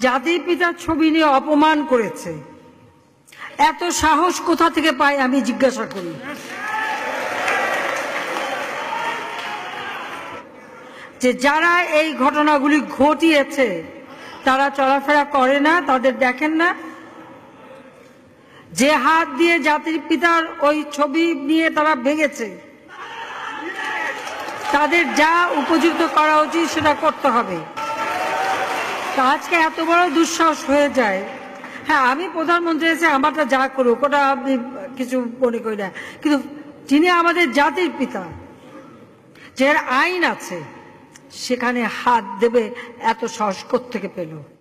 জাতির পিতার ছবি নিয়ে অপমান করেছে, এত সাহস কোথা থেকে পায় আমি জিজ্ঞাসা করি। যে যারা এই ঘটনাগুলি ঘটিয়েছে তারা চলাফেরা করে না, তাদের দেখেন না? যে হাত দিয়ে জাতির পিতার ওই ছবি নিয়ে তারা ভেঙেছে, তাদের যা উপযুক্ত করা উচিত সেটা করতে হবে। আজকে এত বড় দুঃসাহস হয়ে যায়। হ্যাঁ, আমি প্রধানমন্ত্রী এসে আমারটা যা করুক ওটা আপনি কিছু মনে করি না, কিন্তু যিনি আমাদের জাতির পিতা, যে আইন আছে, সেখানে হাত দেবে এত সাহস কোত্থেকে পেল?